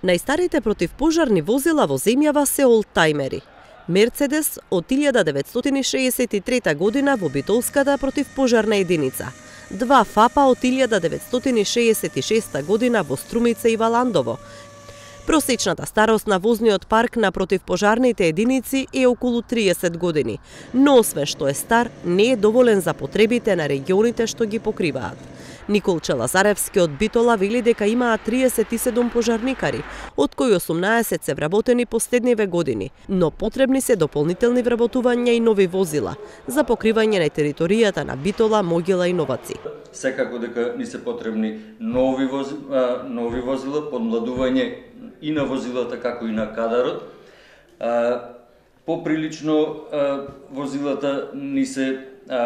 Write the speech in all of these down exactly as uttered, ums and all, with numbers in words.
Најстарите противпожарни возила во земјава се олдтајмери. Мерцедес од илјада деветстотини шеесет и трета година во битолската противпожарна единица. Два ФАПа од илјада деветстотини шеесет и шеста година во Струмица и Валандово. Просечната старост на возниот парк на противпожарните единици е околу триесет години, но освен што е стар, не е доволен за потребите на регионите што ги покриваат. Николче Лазаревски од Битола вели дека имаат триесет и седум пожарникари, од кои осумнаесет се вработени последниве години, но потребни се дополнителни вработувања и нови возила за покривање на територијата на Битола, Могила и Новаци. Секако дека ни се потребни нови возила, нови возила, подмладување и на возилата како и на кадарот. Поприлично возилата ни се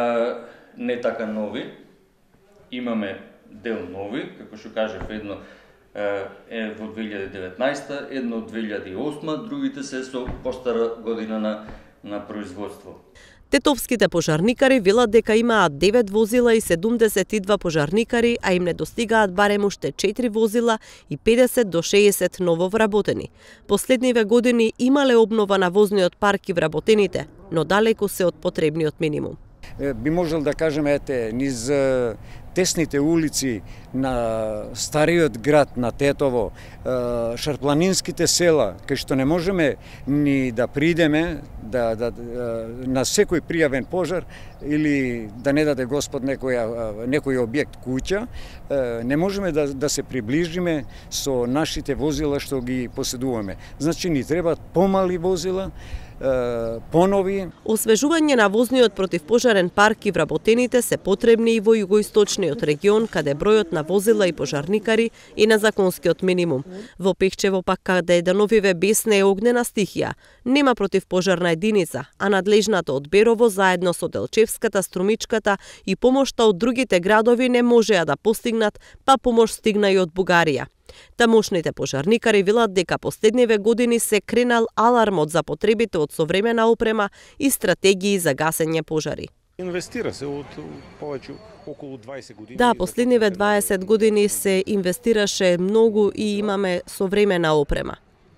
не така нови. Имаме дел нови, како што кажев, едно е во две илјади и деветнаесета, едно од две илјади и осма, другите се со постара година на, на производство. Тетовските пожарникари велат дека имаат девет возила и седумдесет и два пожарникари, а им недостигаат барем уште четири возила и педесет до шеесет ново вработени. Последниве години имале обнова на возниот парк и вработените, но далеку се од потребниот минимум. Би можел да кажеме, ете, низ тесните улици на стариот град на Тетово, шарпланинските села, кај што не можеме ни да придеме да, да, на секој пријавен пожар или да не даде Господ некој, некој објект куќа, не можеме да, да се приближиме со нашите возила што ги поседуваме. Значи ни требаат помали возила, понови. Освежување на возниот противпожарен парк и вработените се потребни и во југоисточниот регион, каде бројот на возила и пожарникари е на законскиот минимум. Во Пехчево пак, каде деновиве бесне е огнена стихија, нема противпожарна единица, а надлежната од Берово заедно со Делчевската, Струмичката и помошта од другите градови не можеа да постигнат, па помош стигна и од Бугарија. Тамошните пожарникари велат дека последниве години се кренал алармот за потребите од современа опрема и стратегии за гасење пожари. Инвестира се од повеќе околу дваесет години. Да, последниве дваесет години се инвестираше многу и имаме современа опрема.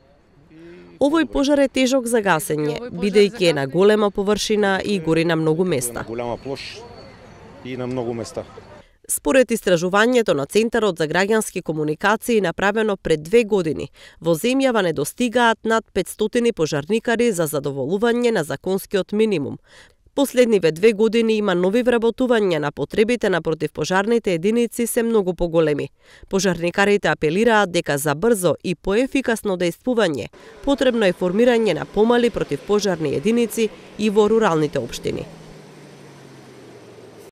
Овој пожар е тежок за гасење, бидејќи е на голема површина и гори на многу места. На голема площ и на многу места. Според истражувањето на Центарот за граѓански комуникации направено пред две години, во земјава недостигаат над петстотини пожарникари за задоволување на законскиот минимум. Последниве две години има нови вработувања на потребите на противпожарните единици се многу поголеми. Пожарникарите апелираат дека за брзо и поефикасно дејствување потребно е формирање на помали противпожарни единици и во руралните општини.